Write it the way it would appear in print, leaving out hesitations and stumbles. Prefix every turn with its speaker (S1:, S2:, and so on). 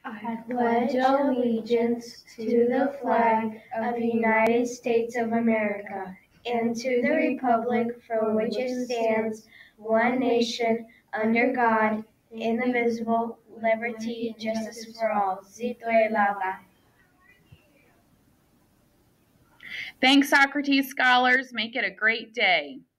S1: I pledge allegiance to the flag of the United States of America and to the republic for which it stands, one nation, under God, indivisible, liberty, justice for all. Zito e lava.
S2: Thanks, Socrates scholars. Make it a great day.